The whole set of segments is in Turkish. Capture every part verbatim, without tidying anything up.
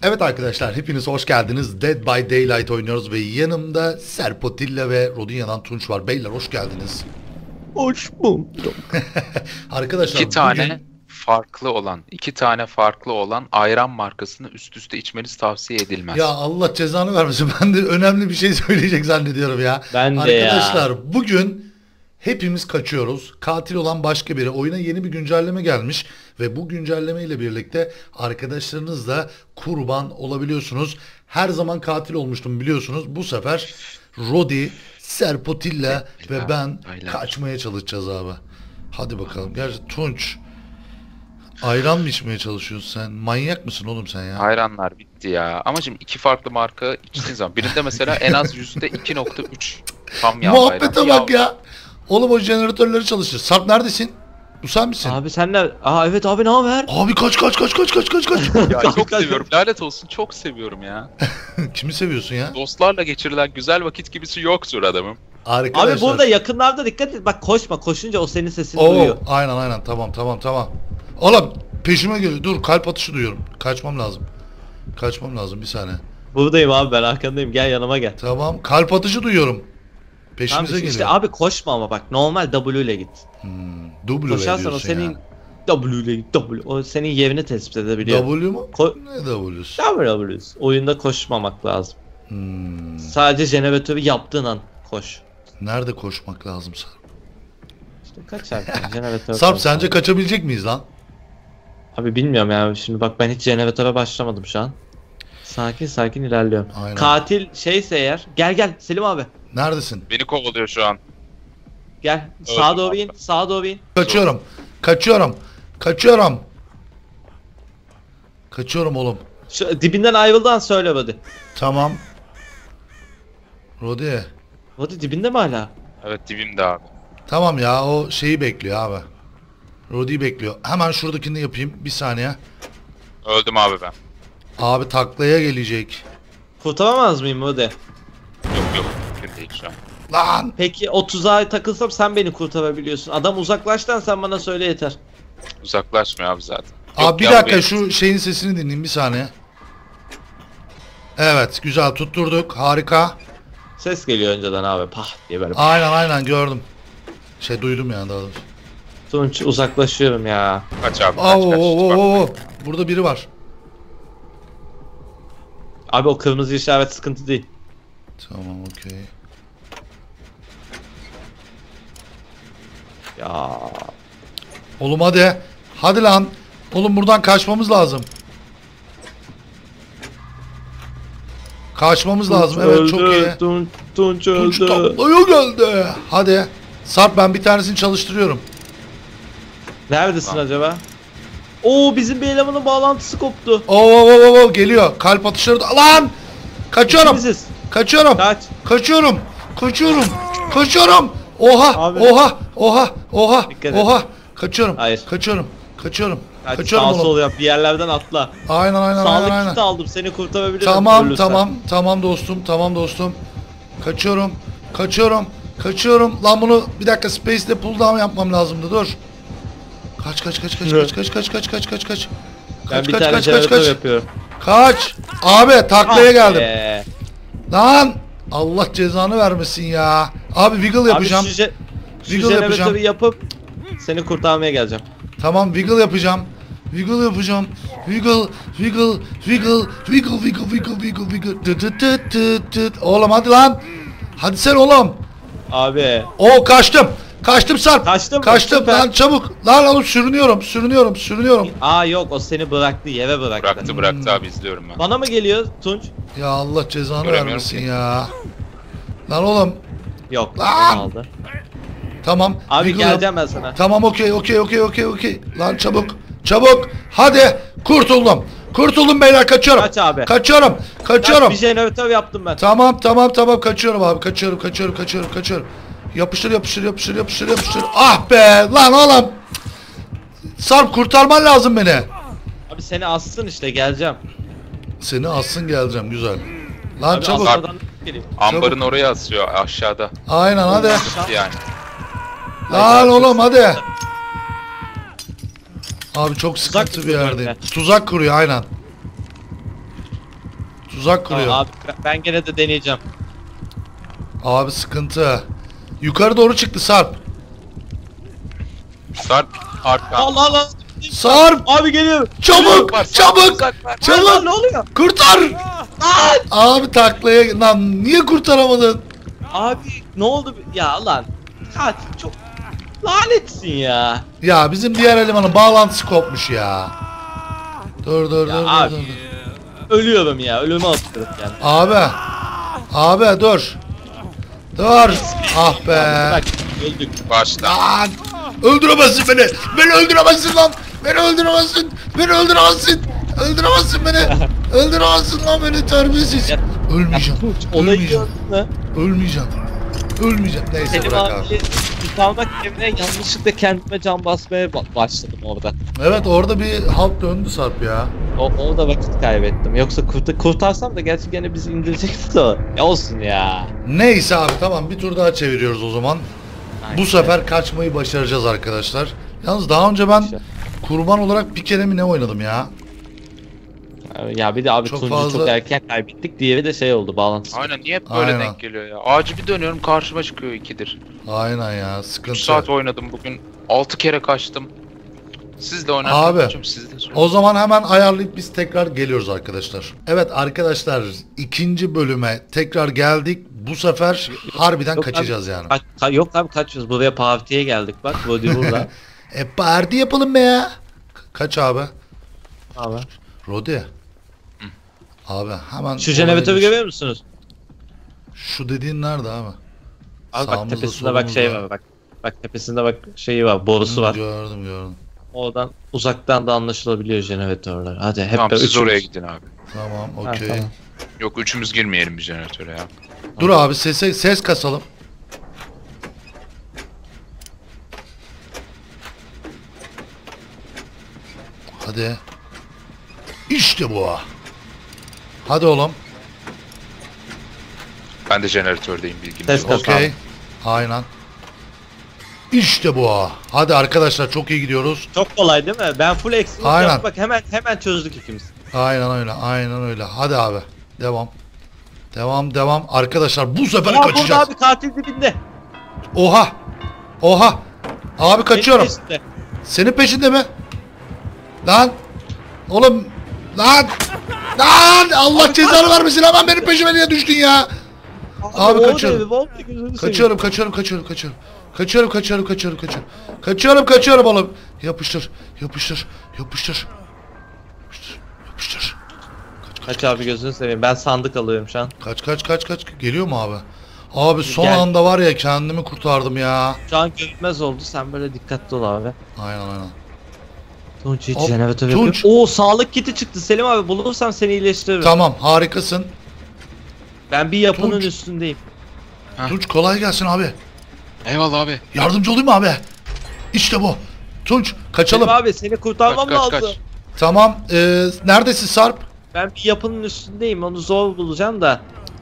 Evet arkadaşlar, hepiniz hoş geldiniz. Dead by Daylight oynuyoruz ve yanımda Serpotilla ve Rodinya'dan Tunç var. Beyler hoş geldiniz. Hoş bulduk. Arkadaşlar İki tane bugün... farklı olan, iki tane farklı olan ayran markasını üst üste içmeniz tavsiye edilmez. Ya Allah cezanı vermesin, ben de önemli bir şey söyleyecek zannediyorum ya. Ben de Arkadaşlar ya. bugün hepimiz kaçıyoruz. Katil olan başka biri. Oyuna yeni bir güncelleme gelmiş ve bu güncelleme ile birlikte arkadaşlarınızla kurban olabiliyorsunuz. Her zaman katil olmuştum biliyorsunuz. Bu sefer Rodi, Serpotilla ve ben Aynen. kaçmaya çalışacağız abi. Hadi bakalım. Gerçi Tunç, ayran mı içmeye çalışıyorsun sen? Manyak mısın oğlum sen ya? Ayranlar bitti ya. Ama şimdi iki farklı marka içtiğin zaman birinde mesela en az yüzde iki nokta üç tam yağ Muhabbete ayran. bak ya. Oğlum o jeneratörleri çalıştır. Sarp neredesin? Bu sen misin? Abi sen ne? Aa evet abi ne haber? Abi kaç kaç kaç kaç kaç kaç kaç. Ya çok seviyorum. Lanet olsun, çok seviyorum ya. Kimi seviyorsun ya? Dostlarla geçirilen güzel vakit gibisi yoktur adamım. Arkadaşlar. Abi burada yakınlarda dikkat et. Bak koşma. Koşunca o senin sesini Oo, duyuyor. aynen aynen tamam tamam tamam. Oğlum peşime geliyor. Dur, kalp atışı duyuyorum. Kaçmam lazım. Kaçmam lazım bir saniye. Buradayım abi, ben arkandayım. Gel yanıma gel. Tamam, kalp atışı duyuyorum. Tamam Peşimize işte, geliyor. işte abi koşma ama bak normal W ile git. Hmm, W Koşarsan o diyorsun senin yani. W ile git. W. O senin yerini tespit edebiliyor. W mu? Ko- Ne W'su? W. Oyunda koşmamak lazım. Hmm. Sadece jeneratörü yaptığın an koş. Nerede koşmak lazım Sarp? İşte kaç artık jeneratör. Sarp koş. sence kaçabilecek miyiz lan? Abi bilmiyorum ya, şimdi bak ben hiç jeneratöre başlamadım şu an. Sakin sakin ilerliyorum. Aynen. Katil şeyse eğer, gel gel Selim abi. Neredesin? Beni kovalıyor şu an. Gel Evet, sağa doğru abi. in, sağa doğru in. Kaçıyorum. Kaçıyorum. Kaçıyorum. Kaçıyorum oğlum. Şu dibinden ayrıldan söyle hadi. Tamam. Rodi. Hadi dibinde mi hala? Evet, dibimde abi. Tamam ya, o şeyi bekliyor abi. Rodi'yi bekliyor. Hemen şuradakini yapayım. Bir saniye. Öldüm abi ben. Abi taklaya gelecek. Kurtaramaz mıyım hadi? Yok yok, mümkün değil şu an. Lan! Peki o tuzağa takılsam sen beni kurtarabiliyorsun. Adam uzaklaştan sen bana söyle yeter. Uzaklaşmıyor abi zaten. Abi Yok bir ya, dakika benim- şu şeyin sesini dinleyin bir saniye. Evet, güzel tutturduk. Harika. Ses geliyor önceden abi, pah diye böyle. Aynen aynen gördüm. Şey duydum yani daha doğrusu. Tunç uzaklaşıyorum ya. Kaç abi, kaç Oo, kaç. oo, Bak. oo, oo. Burada biri var. Abi o kırmızı işaret sıkıntı değil. Tamam, okey. Ya Oğlum hadi. Hadi lan. Oğlum buradan kaçmamız lazım. Kaçmamız lazım. Evet, çok iyi. Tunç, Tunç Tunç öldü. taklaya geldi. Hadi. Sarp, ben bir tanesini çalıştırıyorum. Neredesin Tamam. acaba? Oo, bizim bir elemanın bağlantısı koptu. Oo, oo, oo, oo, geliyor. Kalp atışları da. Lan! Kaçıyorum. İkimiziz. Kaçıyorum. Kaç. Kaçıyorum. Kaçıyorum. Kaçıyorum. Oha. Abi. Oha. Oha. Oha. Dikkat et. Oha. Kaçıyorum. Hayır. Kaçıyorum. Kaçıyorum. Kaç, Kaçıyorum sağ oğlum. sol yap, bir yerlerden atla. Aynen aynen Sağlık aynen aynen. kiti aldım, seni kurtarabilirim. Tamam ölürsen. tamam tamam dostum, tamam dostum. Kaçıyorum. Kaçıyorum. Kaçıyorum. Lan bunu bir dakika space'de pull down yapmam lazımdı. Dur. Kaç kaç kaç kaç Hı. kaç kaç kaç kaç kaç kaç kaç. Ben Kaç bir kaç tane kaç kaç jeneratör kaç. yapıyorum. Kaç. Abi taklaya Ah geldim. be. Lan Allah cezanı vermesin ya. Abi wiggle yapacağım. Abi şu, je- şu Wiggle jeneratörü yapacağım. yapıp seni kurtarmaya geleceğim. Tamam, wiggle yapacağım. Wiggle yapacağım. Wiggle, wiggle, wiggle, wiggle, wiggle, wiggle, wiggle, wiggle. Tıt tıt tıt tıt tıt. Oğlum hadi lan. Hadi sen oğlum. Abi. Oo, kaçtım. Kaçtım Sarp. Kaçtın mı? Kaçtım Süper. lan, çabuk. Lan oğlum sürünüyorum, sürünüyorum, sürünüyorum. Aa yok, o seni bıraktı, yere bıraktı. Bıraktı bıraktı abi, izliyorum ben. Bana mı geliyor Tunç? Ya Allah cezanı Göremiyorum vermesin ki. ya. Lan oğlum. Yok. Lan! beni aldı. Tamam. Abi wiggle yap. geleceğim ben sana. Tamam, okey, okey, okey, okey, okey. Lan çabuk, çabuk. Hadi. Kurtuldum. Kurtuldum beyler, kaçıyorum. Kaç abi. Kaçıyorum. Kaçıyorum. Kaç, bir jeneratör yaptım ben. Tamam tamam tamam kaçıyorum abi, kaçıyorum kaçıyorum kaçıyorum kaçıyorum. Yapıştır yapıştır yapıştır yapıştır yapıştır. Ah be lan oğlum. Sarp, kurtarman lazım beni. Abi seni assın işte, geleceğim. Seni alsın geleceğim, güzel. Lan Abi çabuk. asmadan geleyim. Ambarın oraya asıyor, aşağıda. Aynen hadi. Yani. Lan oğlum hadi. Abi çok Tuzak sıkıntı bir kuruyor yerdeyim. böyle. Tuzak kuruyor aynen. Tuzak kuruyor. Tamam, abi ben- ben gene de deneyeceğim. Abi sıkıntı. Yukarı doğru çıktı Sarp. Sarp arka. Allah Allah. Sarp! Abi geliyor. Çabuk! Var, Çabuk! Sarp var. Allah, Çabuk! ne oluyor? Kurtar! Abi taklaya lan niye kurtaramadın? Abi ne oldu? Ya lan. Katil çok lanetsin ya. Ya bizim diğer elemanın bağlantısı kopmuş ya. Dur dur Ya dur, dur abi. dur dur. Ölüyorum ya. Ölüme atıyorum yani. Abi. Abi dur. Dur. Ah be. Bak öldük. Başla. Lan. Öldüremezsin beni. Beni öldüremezsin lan. Beni öldüremezsin. Beni öldüremezsin. Öldüremezsin beni. Öldüremezsin lan beni terbiyesiz. Ya- Ölmeyeceğim. Olayı Ölmeyeceğim. gördün mü? Ölmeyeceğim. Ölmeyeceğim. Neyse Selim bırak abi. abi kurtarmak yerine yanlışlıkla kendime can basmaya ba- başladım orada. Evet orada bir halt döndü Sarp ya. O, orada vakit kaybettim. Yoksa kurt kurtarsam da gerçi gene bizi indirecekti de. Ya olsun ya. Neyse abi tamam bir tur daha çeviriyoruz o zaman. Aynen. Bu sefer kaçmayı başaracağız arkadaşlar. Yalnız daha önce ben kurban olarak bir kere mi ne oynadım ya? Ya bir de abi Çok Tuncu fazla- çok erken kaybettik. Diğeri de şey oldu bağlantısı. Aynen niye hep böyle Aynen. denk geliyor ya? Ağacı bir dönüyorum karşıma çıkıyor ikidir. Aynen ya sıkıntı. üç saat oynadım bugün. altı kere kaçtım. Siz de Abi, oynarken siz de söyleyin. O zaman hemen ayarlayıp biz tekrar geliyoruz arkadaşlar. Evet arkadaşlar ikinci bölüme tekrar geldik. Bu sefer harbiden Yok abi, kaçacağız yani. Ka- ka- yok abi kaçıyoruz. Buraya partiye geldik bak. Rodi burada. E parti yapalım be ya. Ka- Kaç abi? abi. Rodi. Abi hemen Şu jeneratörü olaya geç. görüyor musunuz? Şu dediğin nerede abi? Abi bak Sağımızda, tepesinde bak şey solumuzda. var bak. Bak tepesinde bak şeyi var. Borusu var. Gördüm gördüm. Oradan uzaktan da anlaşılabiliyor jeneratörler. Hadi hep Tamam de siz üçümüz. oraya gidin abi. Tamam Ha, okey. tamam. Yok üçümüz girmeyelim bir jeneratöre ya. Dur abi sese ses kasalım. Hadi. İşte bu. Hadi oğlum. Ben de jeneratördeyim bilginiz Ses olsun. kas- Okey. Aynen. İşte bu. Hadi arkadaşlar çok iyi gidiyoruz. Çok kolay değil mi? Ben full eksik Aynen. yaptım. Bak hemen hemen çözdük ikimiz. Aynen öyle. Aynen öyle. Hadi abi. Devam. Devam devam. Arkadaşlar bu sefer Aa, burada kaçacağız. abi katil dibinde. Oha. Oha. Abi kaçıyorum. Benim peşinde. Senin peşinde mi? Lan. Oğlum. Lan. Lan. Allah cezanı vermesin. Hemen benim peşime niye düştün ya? Abi o kaçıyorum. devi, o devi, gözünü seveyim. Kaçıyorum, kaçıyorum, kaçıyorum, kaçıyorum. Kaçıyorum, kaçıyorum, kaçıyorum, kaçıyorum. Kaçıyorum, kaçıyorum oğlum. Yapıştır, yapıştır, yapıştır. Yapıştır, yapıştır. Kaç abi gözünü seveyim. Ben sandık alıyorum şu an. Kaç, kaç, kaç, kaç. Geliyor mu abi? Abi son Gel. anda var ya kendimi kurtardım ya. Şu an görünmez oldu. Sen böyle dikkatli ol abi. Aynen aynen. Tunç hiç Hop, jeneratör Tunç. yapıyor. Oo sağlık kiti çıktı Selim abi. Bulursam seni iyileştiririm. Tamam, harikasın. Ben bir yapının Tunç. üstündeyim. Ha. Tunç kolay gelsin abi. Eyvallah abi. Yardımcı olayım mı abi? İşte bu. Tunç, kaçalım. Selim abi seni kurtarmam Kaç, kaç, lazım. kaç. Tamam, ee, neredesin Sarp? Ben bir yapının üstündeyim. Onu zor bulacağım da.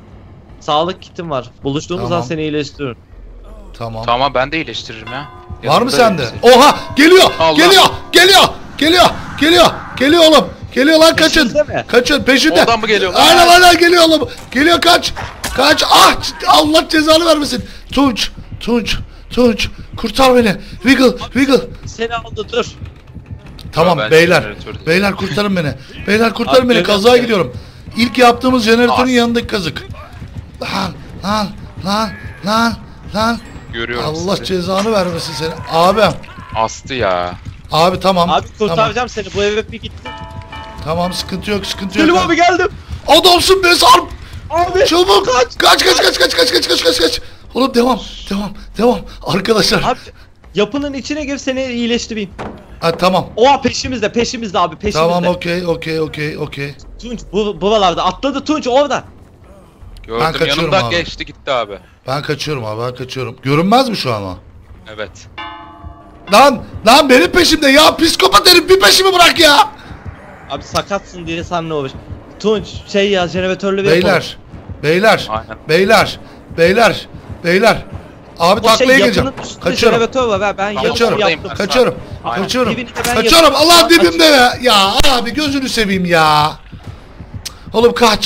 Sağlık kitim var. Buluştuğumuz Tamam. an seni iyileştiririm. Tamam. Tamam ben de iyileştiririm ya. Var mı Yanımda sende? öyle Oha! Geliyor! Allah. Geliyor! Geliyor! Geliyor! Geliyor! Geliyor oğlum! Geliyor lan kaçın! Peşinizde mi? Kaçın peşinde! Oradan mı geliyor? Aynen aynen geliyor oğlum! Geliyor kaç! Kaç! Ah! Allah cezanı vermesin! Tunç! Tunç! Tunç! Kurtar beni! Wiggle! Wiggle! Seni aldı dur. Tamam ben beyler! jeneratördeyim. Beyler kurtarın beni! Beyler kurtarın Abi, beni! geliyorum Kazaya ya. gidiyorum! İlk yaptığımız jeneratörün As. yanındaki kazık! Lan! Lan! Lan! Lan! Lan! Görüyorum Allah sizi. cezanı vermesin seni! Abi! Astı ya. Abi tamam. Abi tamam. kurtaracağım seni. Bu eve bir gittim. Tamam sıkıntı yok sıkıntı yok. Selim abi geldim. Adamsın be Sarp. Abi. Çabuk kaç kaç kaç kaç kaç kaç kaç kaç kaç kaç. Oğlum devam devam devam arkadaşlar. Abi yapının içine gir seni iyileştireyim. Ha, tamam. Oha peşimizde peşimizde abi peşimizde. Tamam okey okey okey okey. Tunç bu buralarda atladı Tunç orada. Gördüm kaçıyorum yanımdan abi. geçti gitti abi. Ben kaçıyorum abi ben kaçıyorum. Görünmez mi şu an o? Evet. Lan lan benim peşimde ya psikopat herif bir peşimi bırak ya. Abi sakatsın diye sen ne olur. Tunç şey ya jeneratörlü bir yapalım. Beyler beyler Aynen. beyler beyler beyler. Abi O şey taklaya geleceğim. yapının üstünde Kaçıyorum. jeneratör var ha, ben Tamam, Kaçıyorum. yapım oradayım yaptım. ben. Kaçıyorum. Aynen. Kaçıyorum. Dibini de ben Kaçıyorum. yapıyorum. Allah Aa, dibimde ya. Ya abi gözünü seveyim ya. Oğlum kaç.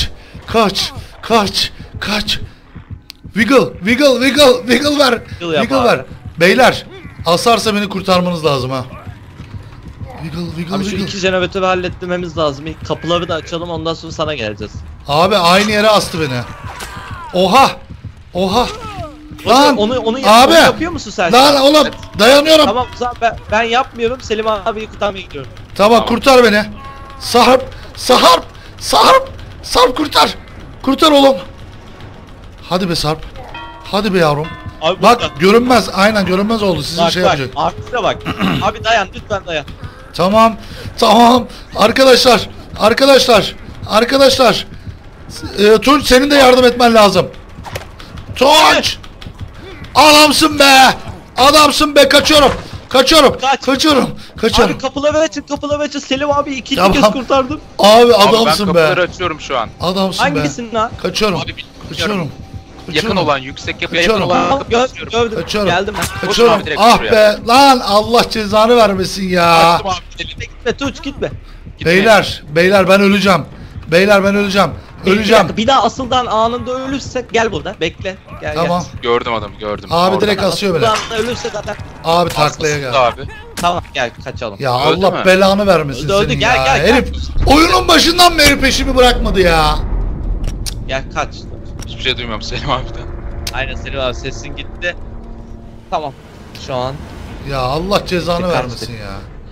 Kaç. Kaç. Kaç. Wiggle. Wiggle. Wiggle. Wiggle ver. Wiggle yap Wiggle abi. ver. Beyler. Asarsa beni kurtarmanız lazım ha. Wiggle. Wiggle. Abi şu Wiggle. iki jeneratörü halletmemiz lazım. İlk kapıları da açalım, ondan sonra sana geleceğiz. Abi aynı yere astı beni. Oha. Oha. Lan Lan. onu onu, yap- Abi. onu yapıyor musun sen? Lan oğlum dayanıyorum. Tamam, Tamam o zaman ben, ben yapmıyorum. Selim abiyi kurtarmaya gidiyorum. kurtar beni. Sarp. Sarp. Sarp. Sarp kurtar. Kurtar oğlum. Hadi be Sarp. Hadi be yavrum. Abi Bak burada. görünmez. Aynen görünmez oldu. Sizin Bak şey bak. yapacak. Artıya bak. Abi dayan lütfen dayan. Tamam. Tamam. Arkadaşlar. Arkadaşlar. Arkadaşlar. Ee, Tunç senin de yardım etmen lazım. Tunç. Adamsın be. Adamsın be. Kaçıyorum. Kaçıyorum. Kaç. Kaçıyorum. Kaçıyorum. Abi kapıları açın, kapıları açın. Selim abi ikinci Tamam. kez kurtardım. Abi Abi ben adamsın kapıları be. açıyorum şu an. Adamsın be. Hangisini lan? Kaçıyorum. Abi bilmiyorum. Kaçıyorum. Yakın Kaçıyorum. olan, yüksek yapıya yakın Kaçıyorum. olan Tamam, kapıyı gördüm, açıyorum. gördüm. Kaçıyorum. Geldim ben. Kaçıyorum. abi, direkt Ah şuraya. be. Lan Allah cezanı vermesin ya. Açtım abi. Elim Gitme, gitme Tuğç gitme. gitme. Beyler. Beyler ben öleceğim. Beyler ben öleceğim. Bir Öleceğim. dakika, bir daha asıldan anında ölürsek gel burada. Bekle. Gel Tamam. Gördüm adamı, gördüm. Abi Orada. direkt asıyor beni. Asıldan ölürse zaten. Abi taklaya Hastası gel. da abi. Tamam gel kaçalım. Ya Öldü Allah mü? belanı vermesin Öldü, öldü. senin Gel, ya. gel, gel. Herif oyunun başından beri peşimi bırakmadı ya. Gel kaç. Hiçbir şey duymuyorum Selim abiden. Aynen Selim abi sesin gitti. Tamam. Şu an Ya Allah cezanı Dikkat vermesin ya.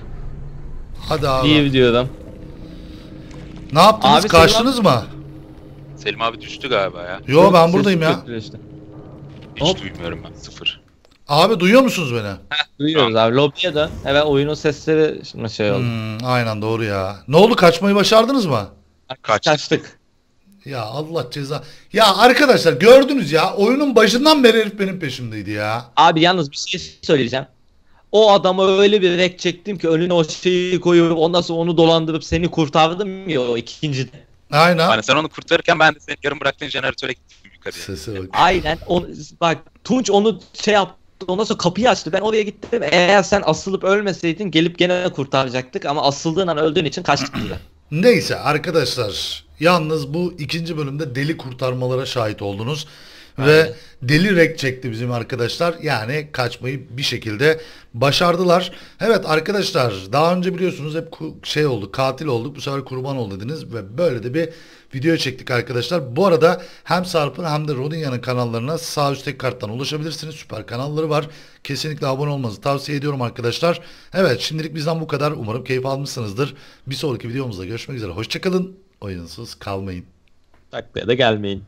Hadi abi. iyi diyorum. Ne yaptınız? Abi, Kaçtınız mı? Selim abi düştü galiba ya. Yo ben Sesin buradayım ya. kötü işte. Hiç Hop. duymuyorum ben, sıfır. Abi duyuyor musunuz beni? Duyuyoruz abi. Lobiye dön. Evet oyunun sesleri şimdi şey oldu. Hmm, aynen doğru ya. Ne oldu kaçmayı başardınız mı? Kaçtık. Kaçtık. Ya Allah ceza. Ya arkadaşlar gördünüz ya oyunun başından beri herif benim peşimdeydi ya. Abi yalnız bir şey söyleyeceğim. O adama öyle bir rek çektim ki önüne o şeyi koyup ondan sonra onu dolandırıp seni kurtardım ya o ikincide. Aynen. Hani sen onu kurtarırken ben de senin yarım bıraktığın jeneratöre gittim yukarıya. Sese bak. Aynen. Onu, bak Tunç onu şey yaptı. Ondan sonra kapıyı açtı. Ben oraya gittim. Eğer sen asılıp ölmeseydin gelip gene kurtaracaktık ama asıldığın an öldüğün için kaçtık bize. Neyse arkadaşlar yalnız bu ikinci bölümde deli kurtarmalara şahit oldunuz. Ve Aynen. deli rek çekti bizim arkadaşlar. Yani kaçmayı bir şekilde başardılar. Evet arkadaşlar daha önce biliyorsunuz hep ku- şey oldu katil olduk bu sefer kurban ol dediniz. Ve böyle de bir video çektik arkadaşlar. Bu arada hem Sarp'ın hem de Rodinya'nın kanallarına sağ üstteki karttan ulaşabilirsiniz. Süper kanalları var. Kesinlikle abone olmanızı tavsiye ediyorum arkadaşlar. Evet şimdilik bizden bu kadar. Umarım keyif almışsınızdır. Bir sonraki videomuzda görüşmek üzere. Hoşçakalın. Oyunsuz kalmayın. Taklaya da gelmeyin.